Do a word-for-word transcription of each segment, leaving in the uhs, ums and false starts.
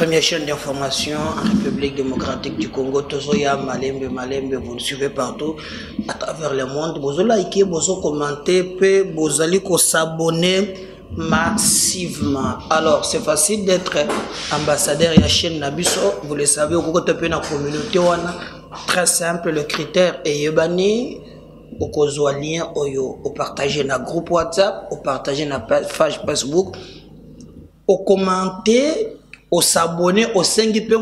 première chaîne d'information en République démocratique du Congo. Tozoya Malembe Malembe, vous le suivez partout à travers le monde. Vous likez, vous commentez, vous allez s'abonner massivement. Alors c'est facile d'être ambassadeur de la chaîne Nabiso. Vous le savez, au côté de la communauté, très simple, le critère est yebani. Au cause lien, au partager na groupe WhatsApp, au partager na page Facebook, au commenter, au s'abonner, au cinq peu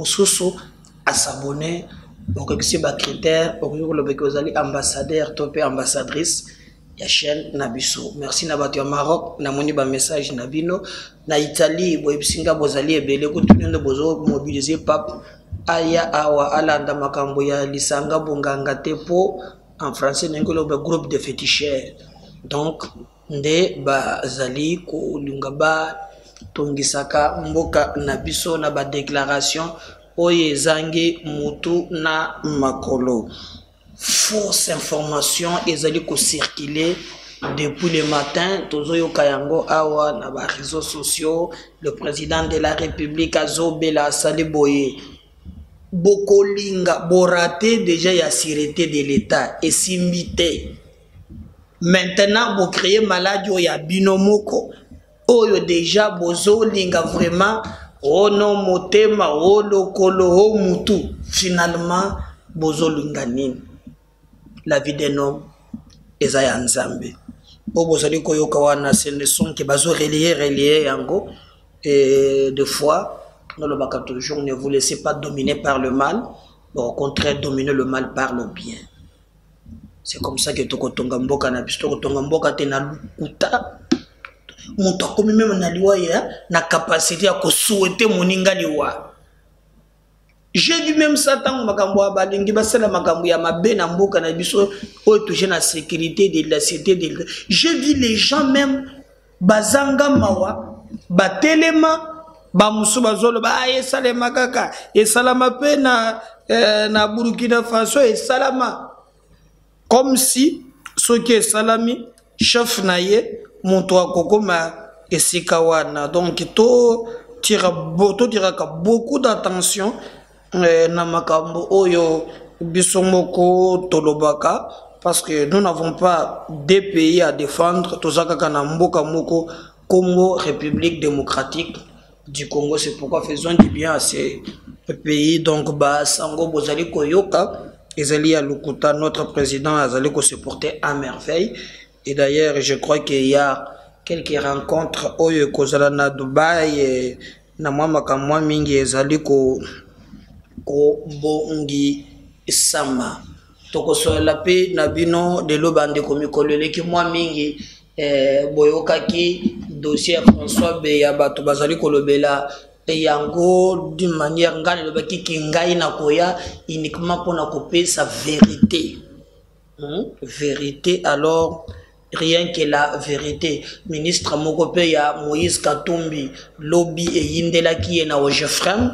à s'abonner. Donc c'est un critère pour le ambassadeur, topé ambassadrice la chaîne Nabiso. Merci Nabati au Maroc, na moni ba message Nabino, na Italie, bo ibsinga bozali ebele ko tunende bozo mobiliser pape aya awa alanda makambo ya lisanga bonganga tepo en français n'engolo le groupe de féticheurs. Donc nde bazali ko lungaba tongisaka mboka Nabiso na ba déclaration oye zangi mutu na makolo. Fausse information ezali ko circuler depuis le matin tozoyo kayango awa na ba réseaux sociaux. Le président de la République azobela saliboye bokolinga boraté déjà ya sûreté de l'État et simbité maintenant bo créer maladie ya binomoko oyo déjà bozo linga vraiment oh non motema oh lokolo oh mutu finalement bozo linga nini. La vie d'un homme eza ya nzambe o bozali koyoka wana c'est le son que bazo relier relier yango et de fois dans le bac toujours ne vous laissez pas dominer par le mal, au contraire dominer le mal par le bien. C'est comme ça que toko tonga mboka na biso toko tonga mboka te na lukuta muto komi même na liwa ya na capacité à ko souhaiter moninga liwa. J'ai vu même ça tant makambo abalingi basala makambo ya mabe na mboka na biso o toucher na sécurité de la cité de. J'ai vu les gens même bazanga mawa batelema ba musu bazolo ba e salama kaka e salama pe na eh, na Burkina Faso e salama comme si ce qui est salami chef naye monto akokoma esikawana. Donc to tira to tira ka beaucoup d'attention eh, na makambo oyo bisomoko tolobaka parce que nous n'avons pas des pays à défendre tozaka kana mboka moko Congo République démocratique du Congo. C'est pourquoi faisons du bien à ces pays. Donc bah sango bozali koyoka ezali ya lukuta notre président azali ko se porter à merveille. Et d'ailleurs je crois qu'il y a quelques rencontres oyo kozala na Dubaï et na mwa makamwa mingi ezali ko ko bongi sama toko so la pe na bino de lobande komikolele ki mwa mingi eh, boyokaki dossier François Beya bato bazali kolobela et yango d'une manière ngale le baki kingai na koya uniquement pour na couper sa vérité. Hein? Vérité alors rien que la vérité. Ministre Mokope ya Moïse Katumbi lobby et yindela ki na Ojefrem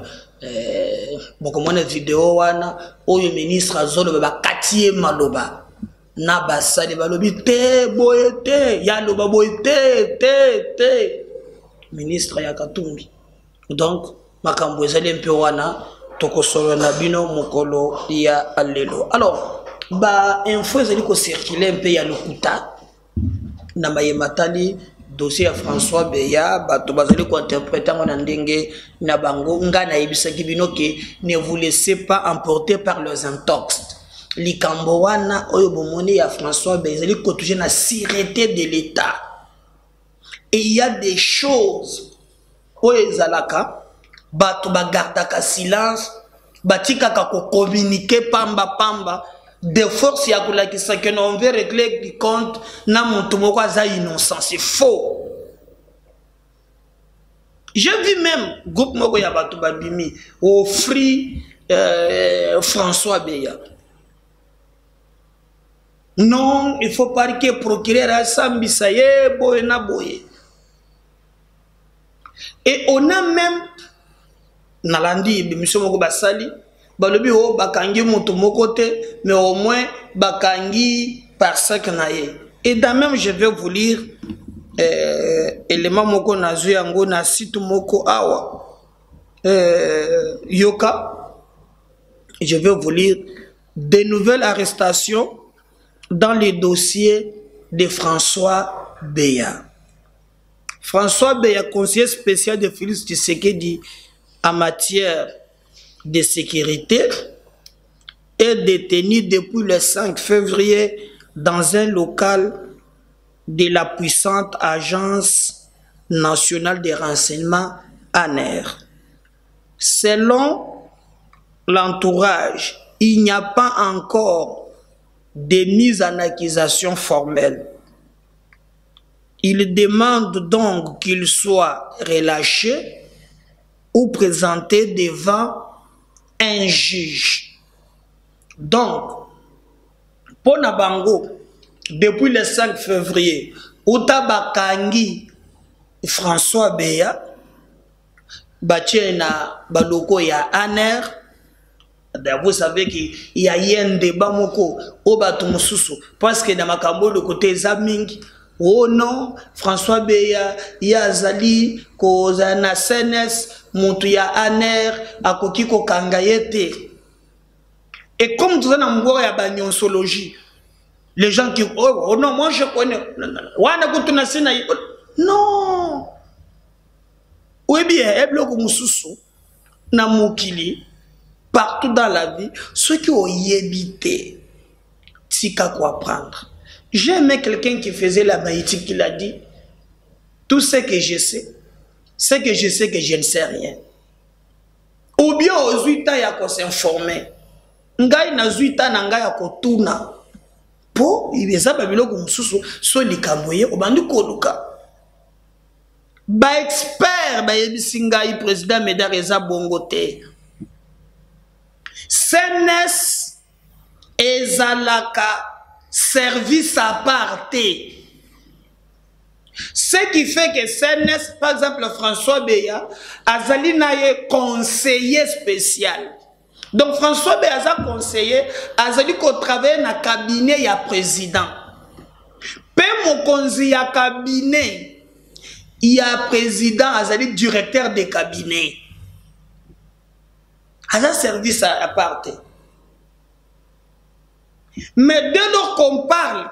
eh boko mona vidéo wana oyo ministre azolo ba katie maloba na basali balobi te boye te ya loba boye te te te ministre ya Katumbi. Donc makambo ezali mpe wana tokosolo na bino mokolo ya alelo. Alors ba info ezali ko circuler mpe ya lokuta na mayematali dossier ya François Beya bato bazali ko interpréter ngona ndenge na bango ngana yebisaki bino ke ne vous laissez pas emporter par leurs intox. Likambo wana oyo bomoni ya François Beya ezali ko toucher na sûreté de l'État. Et il y a des choses oyo ezalaka bato bagardaka silence batikaka ko communiquer pamba pamba de force ya kolakisa que on veut régler du compte na mutu moko aza innocent. C'est faux. J'ai vu même groupe moko ya bato babimi offrir euh, François Beya. Non, il faut pas que procureur a sambisa ye boye na boye. Et on a même nalandi bimisho moko basali balobi o bakangi mutu moko te mais au moins bakangi par sac naye. Et dans même je vais vous lire euh, élément moko nazu yango na site moko awa euh, Yoka, je vais vous lire des nouvelles arrestations dans les dossiers de François Beya. François Beya, conseiller spécial de Félix Tshisekedi en matière de sécurité, est détenu depuis le cinq février dans un local de la puissante Agence nationale des renseignements A N E R. Selon l'entourage, il n'y a pas encore de mise en accusation formelle. Il demande donc qu'il soit relâché ou présenté devant un juge. Donc, pour Nabango, depuis le cinq février, Utabakangi François Beya, Batiena Baloko ya A N E R, vous savez qu'il y a eu un débat moko au Batumususu, parce que dans ma cambo le côté Zaming, oh non, François Beya, ya Zali, Kozana C N S, Moutou ya A N E R, Akokiko Kangayete. Et comme tout ça dans mon ya bagnonsologie, les gens qui, oh, oh non, moi je connais, non. Oui bien, Ebloko Moussoussou, na Moukili, partout dans la vie, ceux qui ont évité, tika quoi prendre. J'ai aimé quelqu'un qui faisait la maïtique, qui l'a dit, tout ce que je sais, c'est que je sais que je ne sais rien. Ou bien aux huit ans, il y a qu'on s'informer. Ngai na zuita na ngai akotuna po ibeza babiloko mususu so likamboye obandi koluka ba expert ba yebisi ngai président Médard eza bongote C N S ezalaka service à part. Ce qui fait que C N S, par exemple François Beya azali naye conseiller spécial. Donc François Beya conseiller, azali ko travailler na cabinet ya président. Pe mokonzi ya cabinet, ya président azali directeur de cabinet. Aza service à part. Mais dès lors qu'on parle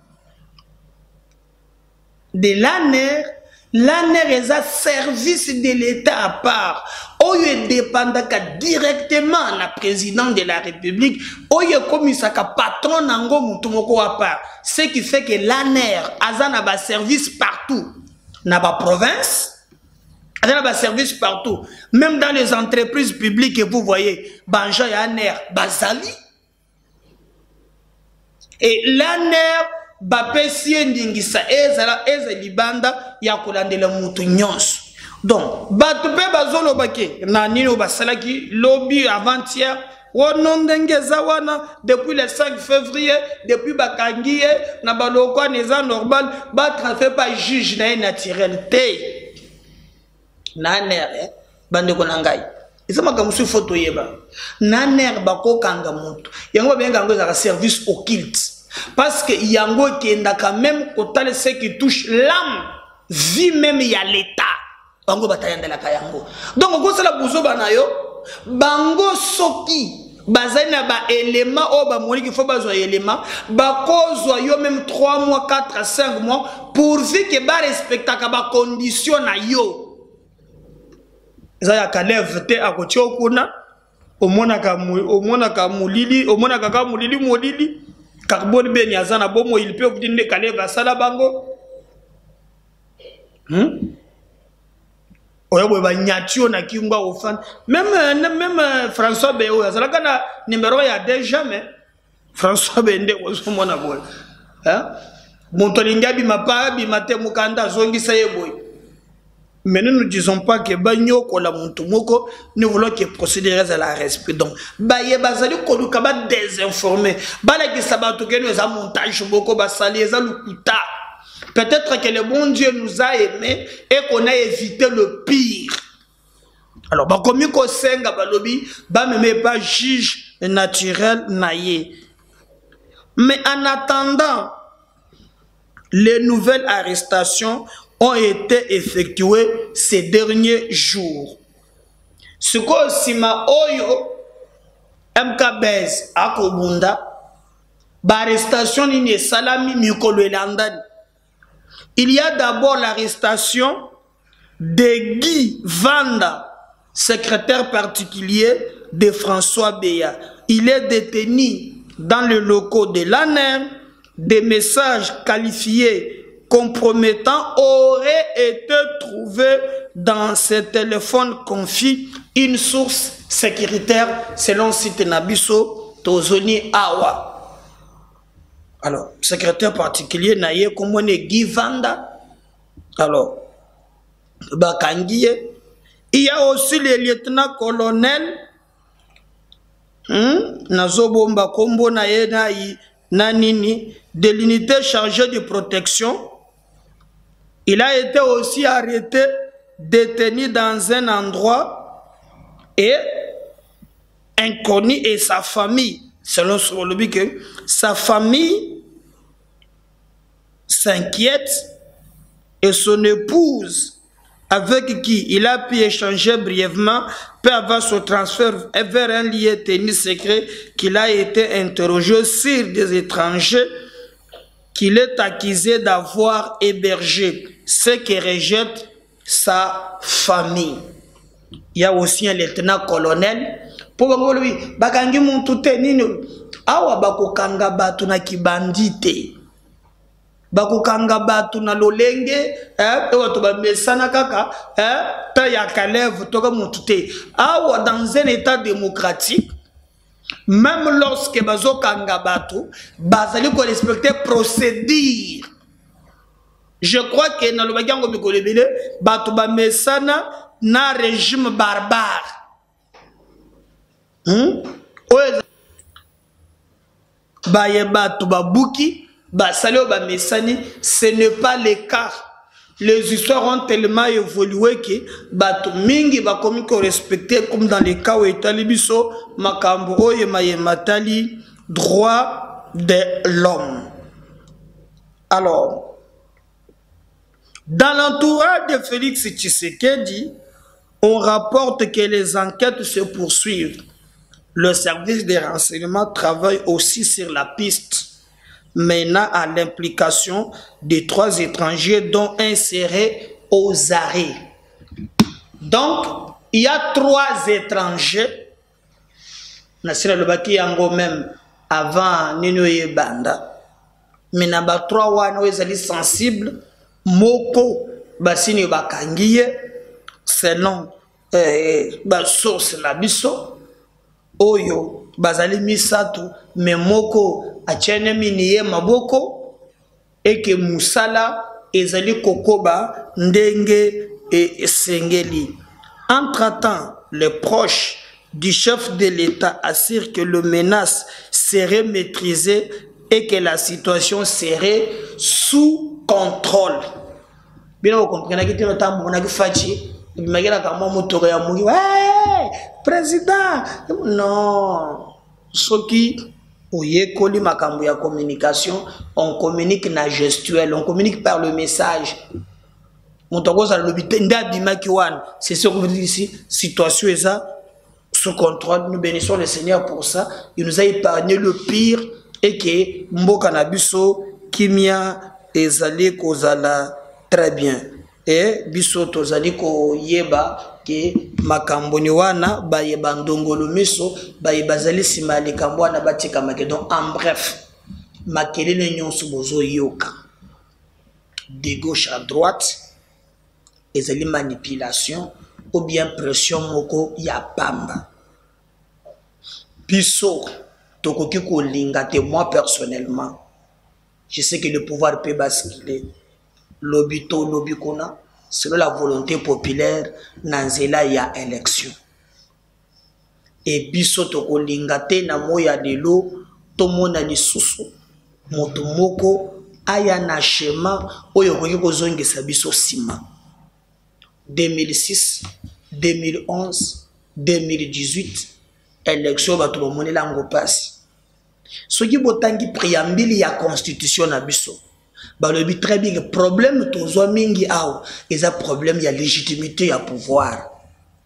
de l'A N E R, l'A N E R est un service de l'État à part. Oye dépendant directement la président de la République. Oye comme il patron nango mutumoko à part. Ce qui fait que l'A N E R a un service partout. N'a pas province. A un service partout. Même dans les entreprises publiques, vous voyez, Banja et A N E R, Bazali. Et l'A N E R, bapesi ndingisa ezala ezalibanda ya kolandela mutu nyonso. Donc batu pe bazolo bake na nino basalaki lobby avant-hier wono ndengeza wana depuis le cinq février depuis bakangiye na baloko neza normal ba transfert pas juge na naturel te na nere bande ko nangai isama kamusu photo yeba na nere bako kanga mutu yango benga ngo za service occulte. Parce que yango kenda quand même kotale ce qui touche l'âme, vie même ya l'État. Bango batayanda la kayango. Donc ko sala buzo banayo, bango soki bazana ba élément o ba moni qu'il faut bazo élément, ba kozwa yo même trois mois, quatre à cinq mois pourvu que ba respecta ka ba condition na yo. Ça ya kalève te akotio kuna, omona ka omona ka mulili, omona ka mulili molili. Carbone ben yazana bomo il peut vous dire kale va sala bango hmm oyo ba nyatio na kimba ofan même même François Beyo yazala kana numéro ya déjà mais François Bende ozomona boy hein montolinga bi mapa bi mate mukanda zongi saye boy. Mais nous ne disons pas que bagno kola muntu moko, nous voulons que procédures à la respect. Donc, baye bazali koluka ba désinformé. Bala ki sabatu ke nous a montage boko basali eza lukuta. Peut-être que le bon Dieu nous a aimés et qu'on a évité le pire. Alors, ba komi ko senga balobi, ba meme pas juge naturel naie. Mais en attendant les nouvelles arrestations ont été effectués ces derniers jours. siko sima oyo M K Bez akobunda ba arrestation ni salami mikolo elandani. Il y a d'abord l'arrestation de Guy Vanda, secrétaire particulier de François Beya. Il est détenu dans le locaux de l'A N E M. Des messages qualifiés compromettants auraient été trouvés dans ce téléphone, confie une source sécuritaire selon site Nabiso Tozoni Awa. Alors, secrétaire particulier naye komone Guy Vanda. Alors, Bakangiye. Il y a aussi le lieutenant-colonel hmm, Nazobomba Kombo naye nayi nanini de l'unité chargée de protection. Il a été aussi arrêté, détenu dans un endroit et inconnu, et sa famille, selon son lobby, que sa famille s'inquiète, et son épouse, avec qui il a pu échanger brièvement, peut avoir son transfert vers un lieu tenu secret, qu'il a été interrogé sur des étrangers qu'il est accusé d'avoir hébergé, ce qui rejette sa famille. Il y a aussi un lieutenant-colonel. Pour lui, bakangi muntu te nini awa bakokanga batu na kibandite. Bakokanga batu na lolenge, eh, watu bamesana kaka, eh, ta ya kalev toka muntu te. Awa dans un état démocratique, même lorsque bazo kanga batu, bazali ko respecter procédure. Je crois que dans le bagango mikolebele, batu bamesana na régime barbare. Hmm? Baye batu babuki, basalio bamesani, ce n'est pas le cas. Les histoires ont tellement évolué que batu mingi bakomi ko respecter comme dans les cas où etalibiso makambo ye mayematali droit de l'homme. Alors, dans l'entourage de Félix Tshisekedi, on rapporte que les enquêtes se poursuivent. Le service de renseignement travaille aussi sur la piste menant à l'implication de trois étrangers dont un serait aux arrêts. Donc, il y a trois étrangers. Nasira Lobaki Yango même avant Nino Yebanda. Mais n'a pas trois wana wezali sensible. Moko basini bakangiye selon eh, ba source la biso oyo bazali misatu mais moko achene miniye maboko eke musala ezali kokoba ndenge et sengeli. Entre-temps, les proches du chef de l'État assurent que le menace serait maîtrisée et que la situation serait sous contrôle. Bien vous comprenez que le temps on a fachi, imagine comment moto ya mugi, ouais, président. Non, ce qui oye koli makambo ya communication, on communique na gestuelle, on communique par le message. Montogoza lobité ndabima kiwan, c'est ce que vous dites ici, situation est ça sous contrôle. Nous bénissons le Seigneur pour ça. Il nous a épargné le pire et que mboka na biso kimia ezali kozala très bien. Et biso tozali ko yeba ke makamboni wana ba yeba ndongolo miso ba yeba zali simali kambwana batika makedon. En bref, makelele nyonso bozo yoka de gauche à droite ezali manipulation ou bien pression moko ya pamba. Biso tokoki ko lingate, moi personnellement je sais que le pouvoir peut basculer. Lobito lobikona selon la volonté populaire nanzela ya élection. Et biso toko lingate na moya lelo to mona lisusu moto moko aya na schéma oyo koki kozongisa biso sima. deux mille six, deux mille onze, deux mille dix-huit élection bato bamonela ngo pasi. Soki botangi préambile ya constitution na biso balobi très bien problème tozwa mingi awo eza problème ya légitimité ya pouvoir.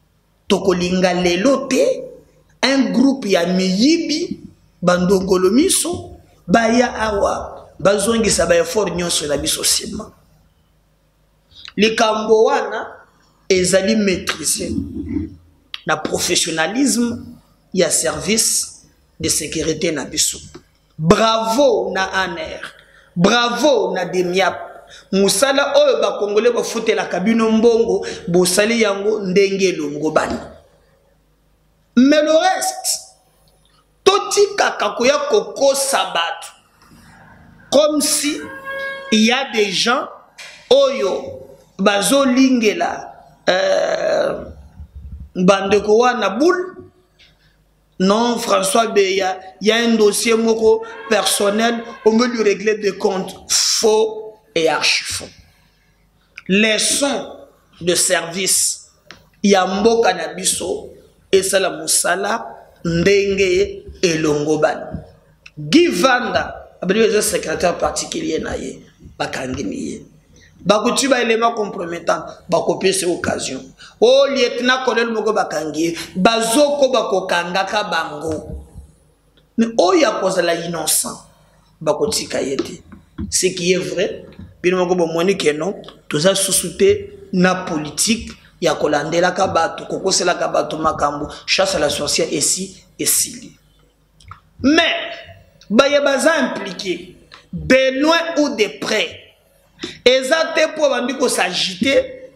tokolinga lelo te un groupe ya miyibi bandongolo miso baya awa bazongisa ba effort nyonso na biso sima likambo wana ezali maîtriser na professionnalisme ya service de sécurité na biso. Bravo na Aner, bravo na Demiap. Musala oyo ba Congolais ba futela kabino mbongo bosali yango ndenge longo bani. Mais le reste toti kakakoya koko sabat comme si il y a des gens oyo bazo lingela euh, bandeko wana boule. Non, François Beya, il y a un dossier moko personnel, on veut lui régler des comptes faux et archi-faux. Les sons de service, il y a mbo canabiso, et ça la moussala, ndenge et longoban. Guy Vanda, le secrétaire particulier naye, bakanginiye. Bakutu ba élément compromettant, bakopier ces occasions. Oh, lieutenant colonel moko bakangi, bazoko bakokanga ka bango. Mais oh, ya cause la innocent, bakoti kayete. Ce qui est vrai, bien moko bomoni que non, tout ça sous-souté na politique, ya kolandela ka bato, kokosela ka bato makambo, chasse à la sorcière ici et ici. Mais, baye baza impliqué, de loin ou de près. Exacte pour bandiko s'agiter,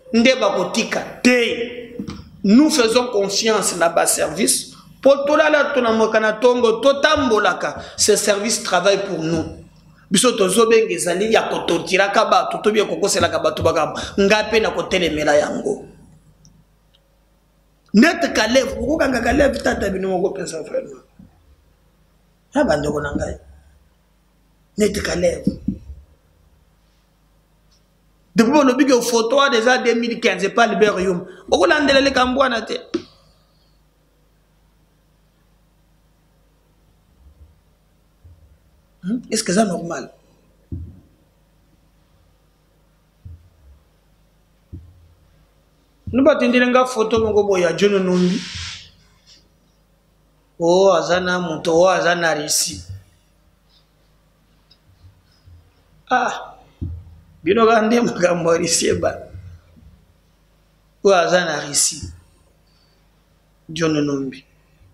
nous faisons confiance dans bas service. Pour tout là, ce service travaille pour nous. Biso tozobe ngezali ya kototira kaba tutobie kokosela kaba tubaka ngape na kotelemela yango. Net kalev, ukanga kalev tata bino moko pensa frère. Ha bandoko nangai. Net kalev. Depuis le bigo photo déjà deux mille quinze, c'est pas Liberium. Au landela le Cambouana. Est-ce que c'est normal? Nous battons une photo de ya John Nombi. Oh, Azana Monto, Azana Rissi. Ah. Bino gande makambo risieba ou azana risi John Nombi.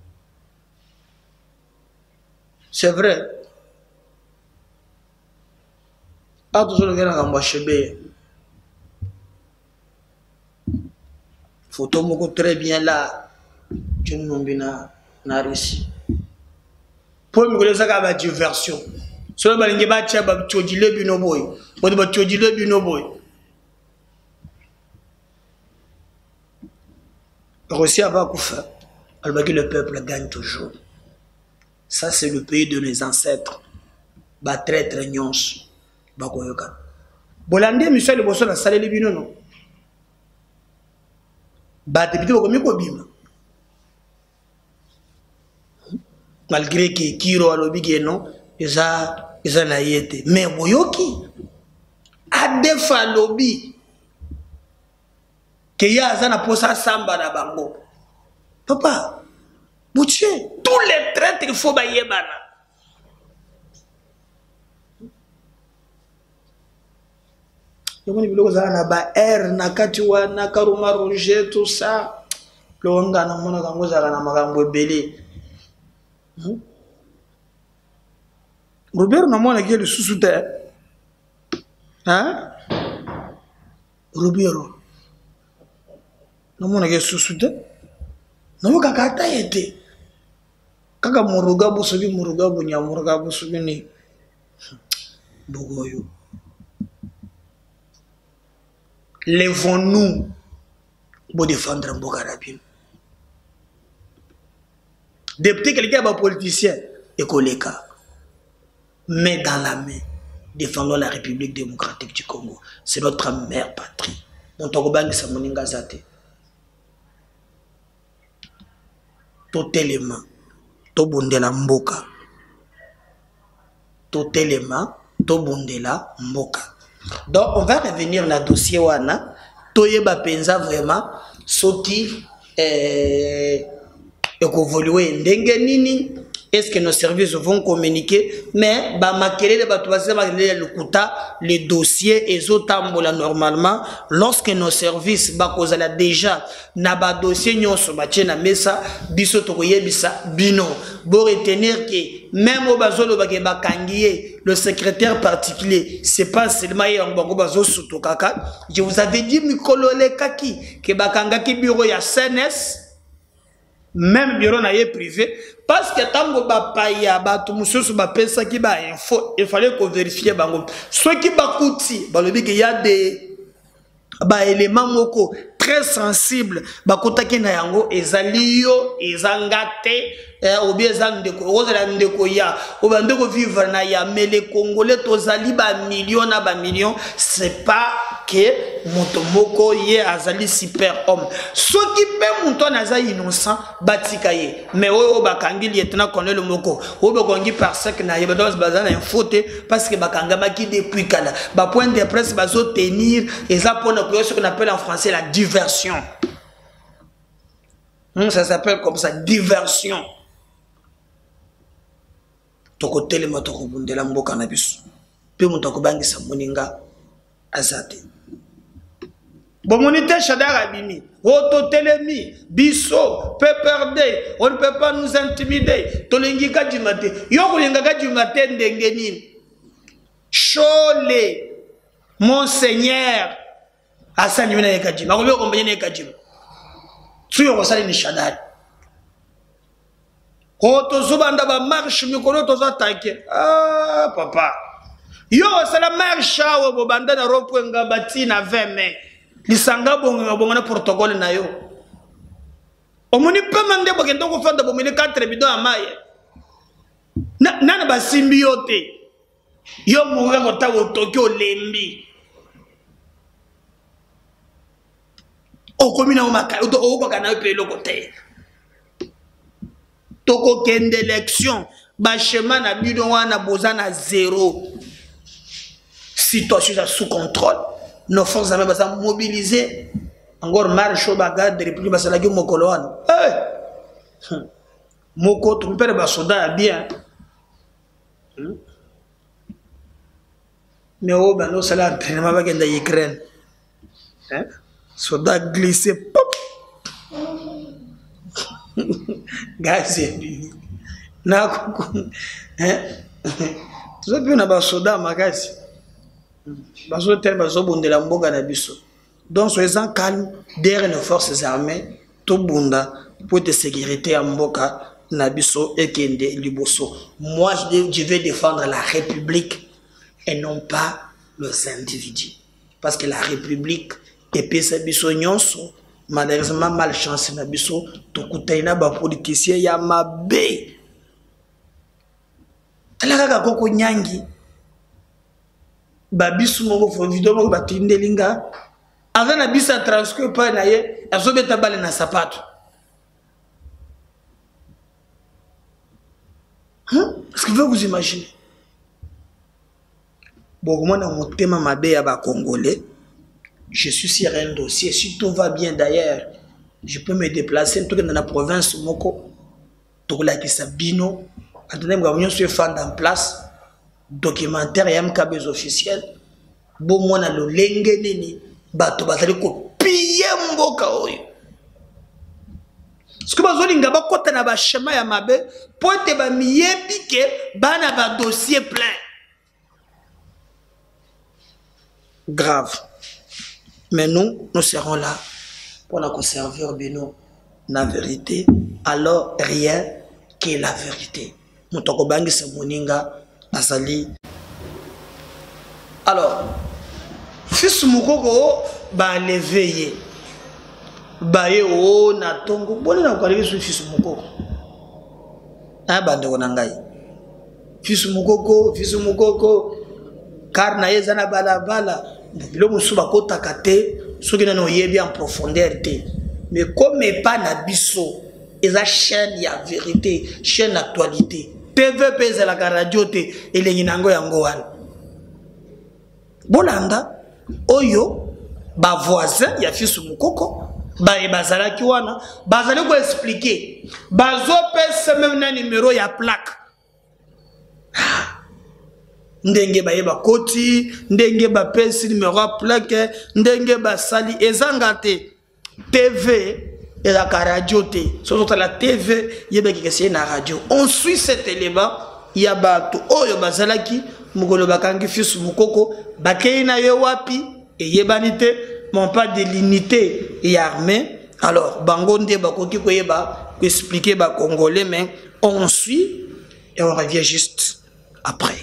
C'est vrai. Ah, tout le monde a un photo moko très bien là. John Nombi na na risi. Pour me connaître ça comme diversion. Solo balingi ba tia ba tchodile bino boy. Bo ba tchodile bino boy. Russie va koufa. Alors que le peuple gagne toujours. Ça c'est le pays de nos ancêtres. Ba très très nyons. Ba koyoka. Bolande Michel Bosso na saleli bino no. Ba député ko mi ko bima. Malgré que Kiro alobi que non, eza eza na yete mais boyoki adefa lobby que ya azana posa samba na bango papa bouché tous les traîtres il faut bayebana yomoni biloko zala na ba air na kati wana karuma roger tout ça lo ngana mona kango zala na makambo ebele. Robert n'a pas le sous-souter. Hein? Robert n'a pas le sous-souter. N'a pas kaka été. Kaka muruga busubi muruga bunya muruga busubi ni. Bogoyo. Lèvons-nous pour défendre Mboka Rabin. Député quelqu'un va politicien et collègue. Mais dans la main, défendons la République démocratique du Congo. C'est notre mère patrie. Montogobangi Samoninga Zate. Totelema, Tobundela Mboka. Totelema, Tobundela Mboka. Donc, on va revenir dans le dossier Wana. Toyeba Penza vraiment, Soti, eh, évoluer ndenge nini. Est-ce que nos services vont communiquer? Mais bah makelele batouase le kuta les dossiers et autres normalement lorsque nos services bah kozala déjà na ba dossier nyonso batie na mesa biso tokoye bisa bino bo retenir que même au bazolo ba ke bakangiye le secrétaire particulier c'est pas seulement en bango bazo suto kaka. Je vous avais dit mikolole kaki que bakangaki bureau ya C N S même bureau na ye privé parce que tango ba paya ba tout mususu ba pesa ki ba info il fallait qu'on vérifie bango ceux qui ba kuti ba lobi que y a des ba éléments moko très sensibles ba kotaki na yango ezali yo ezangate ou bien ezandeko ozala ndeko ya ou ba ndeko vivre na ya mais les Congolais tozali ba millions na ba millions c'est pas que moto moko ye azali super homme soki pe moto naza innocent batika ye mais oyo bakangi lieutenant colonel moko oyo bakongi par sec na ye bato bazana info te parce que bakanga maki depuis kala ba point de presse bazo tenir eza pona ko ce qu'on appelle en français la diversion. Hum, ça s'appelle comme ça diversion. Toko telema toko bundela mboka na biso pe moto ko bangisa moninga azate. Bon, monité Chadar Abimi, Autotélémie, Bisso, Peperde, on ne peut pas nous intimider. Tolengika du matin, Yokolengaka du matin d'Engenin. Chole, Monseigneur, Hassan Yuna Ekadjim, Aroubio Kompagnie Ekadjim. Suyo Rosali ni Chadar. Koto Zubanda ba marche, Mikolo Toza attaqué. Ah, papa. Yo, c'est la marche, Bobanda na Ropuenga Bati na vingt mai. Lisanga bonga bonga protocole na yo omoni pe mande bokendo ko fanda bomene quatre bidon amaye na nana ba symbiote yo munga ko tawo Tokyo lembi o komina o maka o ko kana pe lokote toko kende élection ba chemin na bidon wana bozana zéro situation sous contrôle. Nos forces armées sont mobilisées. Encore marche au bagage de République Basalagi Mokoloan. Eh! Moko, ton père est soldat bien. Mais oh, ben non, c'est là, l'entraînement va gagner l'Ukraine. Soldat glissé, pop! Gars, c'est lui. N'a hein? Tu sais, on a un soldat, ma gars. Donc soyez-en calme derrière nos forces armées tout bunda pour te sécurité en mboka nabiso et kende liboso. Moi je vais défendre la République et non pas les individus parce que la République et puis ça biso nyonso malheureusement malchance nabiso to kutaina ba politicien ya mabe talaka koko nyangi babisu moko fo video moko batindelinga avant na bisa transcript pa na ye azobeta bale na sapato hein est-ce que vous imaginez bon moi dans mon thème mabe ya ba congolais je suis sur un dossier si tout va bien d'ailleurs je peux me déplacer tout dans la province moko to la ki sabino attendez moi on se fait en place documentaire et M K B officiel bon moi na lo lenge nini bato bazali ko piller mboka oyo ce que bazolinga bakota na ba schéma ya mabe po te ba miyebi ke bana ba dossier plein grave mais nous nous serons là pour la conserver bino la vérité alors rien que la vérité mutoko bangi se moninga Azali. Alors, fils Moukoko ba l'éveiller. Ba ye o na tongo. Bonne na kwali sur fils Moukoko. Ah bande konangai. Fils Moukoko, fils Moukoko car na yeza na bala bala. Bilo musuba kota kate, soki na no yebi en profondeur te. Mais comme pas na biso, eza chaîne ya vérité, chaîne actualité. T V P c'est la radio te et les ninango yango wan. Bolanda oyo ba voisin ya fils Moukoko ba e bazala ki wana bazali ko expliquer bazo pesa même na numéro ya plaque ndenge ba yeba koti ndenge ba pesa numéro ya plaque ndenge ba sali ezangate T V et la radio te surtout la T V yeba ki kese na radio on suit cet élément ya ba to oyo bazala ki mugolo bakangi fils mukoko bakei na yo wapi et yebanite mon pas de l'unité et armée. Alors, Bangonde Bakoki Koyeba, expliquer ba Congolais, mais on suit et on revient juste après.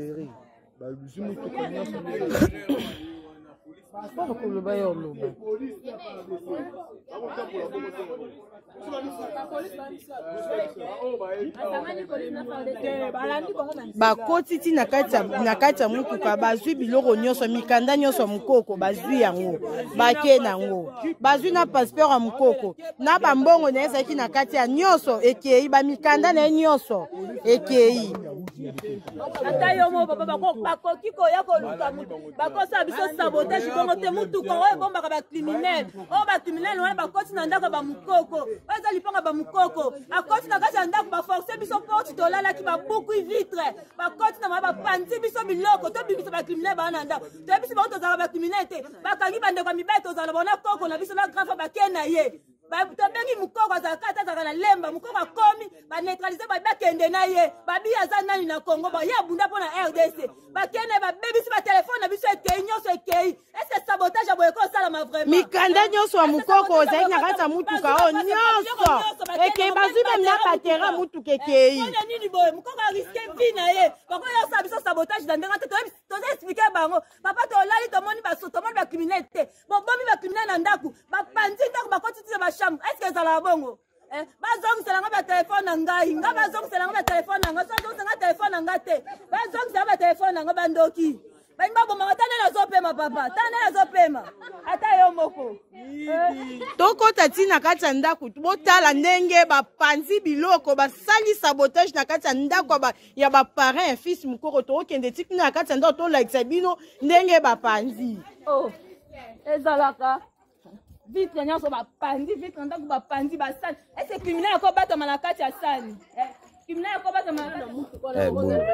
bakoti ti na kati na kati ya mutuka bazwi biloko nyonso mikanda nyonso mukoko bazwi yango bake nango bazwi na passeport ya mukoko na bambongo na ezaki na kati ya nyonso ekei bamikanda na ye nyonso ekei ata yo mo papa bakoki koya koluka bakosa biso sabotage bongo te mutuka oyo bombaka bacriminel oyo bacriminel wana bakoti na ndako bamukoko oyo eza liponga bamukoko akoti na kati ya ndako baforce biso porte tolalaki babuku vitre bakoti na mwa bapanzi biso biloko tobimisa bacriminel baa na ndako toyebisi bango tozala bacriminel te bakangi bandeko ya mibali tozala bona koko na biso na grafe bake na ye tobengi mukoko azalaka ata azalaka na lemba mukoko akomi baneutralize bakende na ye babi aza nani na Congo baye abunda mpo na R D C bakende babebisi batelefone na biso ekei nyonso ekei ese sabotage aboye kosalama vraiment mikanda nyonso ya mukoko ozali na kati ya mutuka oyo nyonso ekei bazwi meme na batera mutuka ekei ona nini boye mukoko ariske vi na ye bakoyo osala biso sabotage na ndenge te toza explike bango papa tolali tomoni tomoni bacriminel te bobomi bacriminel na ndako bapanzi ndako bakoti ti na chambre est-ce que ça la bongo eh bazong c'est la téléphone na ngai nga bazong c'est la téléphone na nga so so nga téléphone na nga te bazong c'est la téléphone na nga bandoki baimba bo mama tane na zopema papa tane na zopema ata yo moko toko tati na kati ya ndako botala ndenge bapanzi biloko basali sabotage na kati ya ndako ya ba parents ya fils mukoko to kende tik na kati ya ndako to like bino ndenge bapanzi oh ezalaka vitre nyonso bapandi vitre ndako bapandi basali ese criminel ako batama na kati ya sali criminel ako batama na kati ya mutuka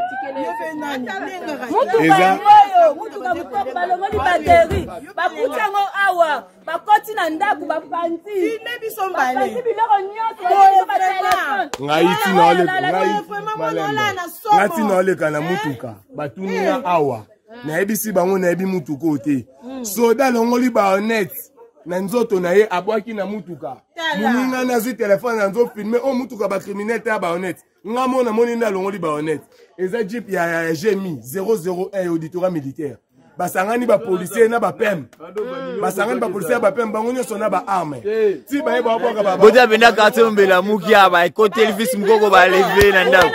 moyo mutuka mukoko balongoli bateri bakuti yango awa bakoti na ndako bapandi biso mbale biloko nyonso ngaiti na ole ngati na ole kana mutuka batunia awa na ebisi bango na ebi mutuka ote soda longoli ba honnête na nzoto na ye abwaki na mutuka muninga na zi telefone na nzo filmer o mutuka ba criminel ta ba honnête nga mona moni na longoli ba honnête eza jeep ya ya Gemi zéro zéro un auditorat militaire basangani ba policier na ba P M basangani ba policier ba P M bango nyonso na ba arme ti ba yeba boka ba boja benda karton mbela muki aba côté fils mukoko ba lever na ndako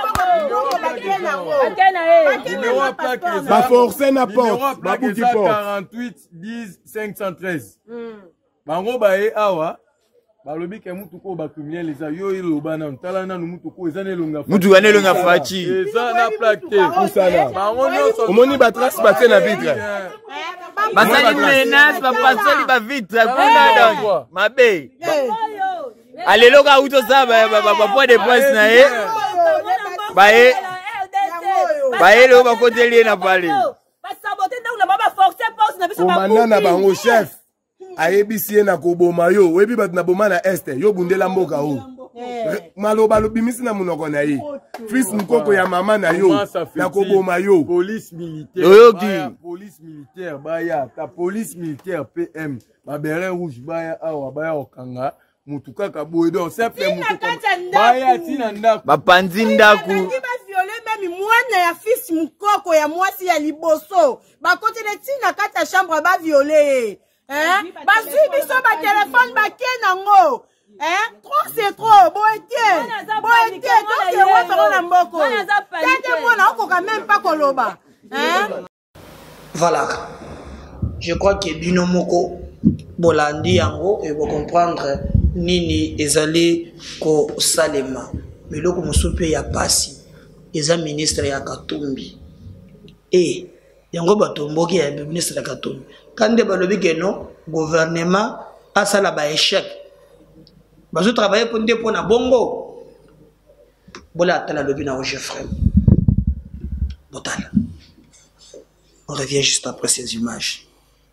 ba forcer na porte ba buki porte quarante-huit dix cinq cent treize bango bae awa balobi ke mutuko ba criminel eza yo iloba na ntala na mutuko eza nelonga mutuka nelonga fachi eza na plaque usala bango nyonso omoni ba trace ba na vitre basali menace ba pasoli ba vitre kuna donc mabe alelo ka uto saba ba ba point de presse na ye bae bae lo ba kotelie na pale basabote ndako na baba forcer poste na biso ba komanda na bango chef ayebisi na koboma yo webi bat na boma na este yo bundela mboka o maloba lobimisi na munoko na ye fils mukoko ya mama na yo na koboma yo police militaire oyoki police militaire baya ta police militaire P M ba beret rouge baya awa baya okanga mutuka ka boye donc simple mutuka baya tina ndako bapanzi ndako même mwana ya fils mukoko ya mwasi ya liboso bakoti de tina kati ya chambre ba violer hein bazwi biso ba téléphone ba kenango hein trop c'est trop boete boete donc c'est moi par na mboko tete mona okoka même pas koloba hein voilà je crois que bino moko bolandi yango et vous comprendre nini ezali ko salema miloko musupe ya pasi eza ministre ya Katumbi et yango batomboki ya ministre ya Katumbi kande balobi ke non gouvernement asala ba échec bazo travailler pour ndé pour na bongo bola atala lobi na roger frère botala. On revient juste après ces images.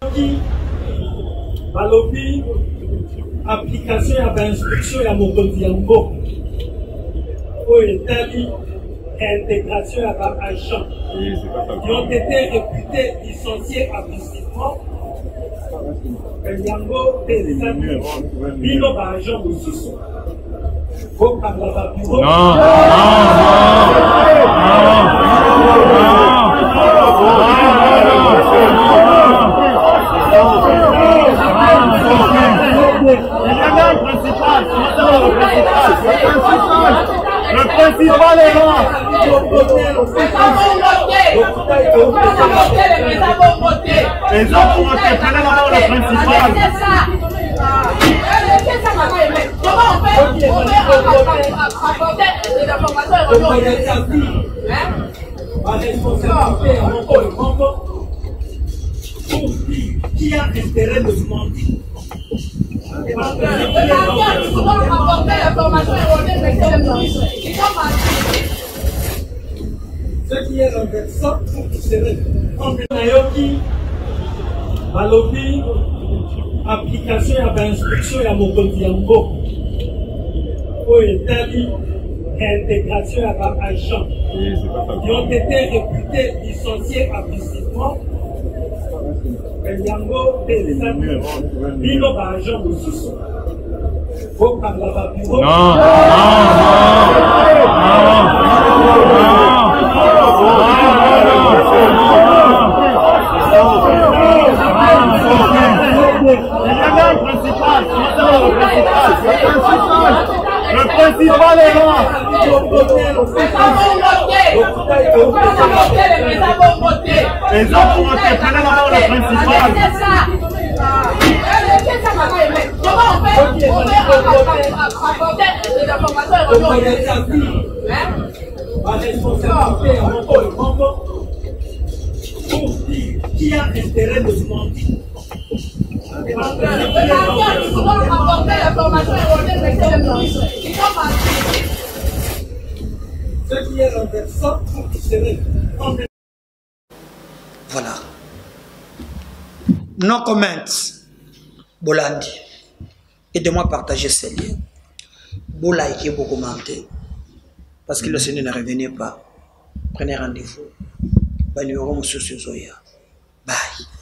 Balobi application ya instruction ya mokonzi ya mboka oyo etali intégration ya ba agents qui ont été réputés licenciés abusivement yango ezali bino ba agent mosusu bokanga ba bureau Le principal est là. Les gens vont voter. Prenez d'abord le principal. Comment on peut apporter des informations erronées? Ma responsabilité est encore le grand pour dire qui a intérêt de mentir. Ce qui est renversant, c'est en Nayoki, Balobi, application à l'instruction à Mokondiambo, au État-Unis, intégration à agents qui ont été réputés licenciés abusivement. Yango ezali bino ba agent mosusu bokanga ba bureau Le principal est là. Les gens vont voter. Prenez d'abord le principal. Comment on peut apporter des informations erronées? Ma responsabilité est encore le grand pour dire qui a intérêt de mentir. Ce qui est renversant, c'est voilà. No comments. Bolandi. Aidez-moi à partager ces liens. Vous likez, vous commentez. Parce que le Seigneur ne revenait pas. Prenez rendez-vous. Bye.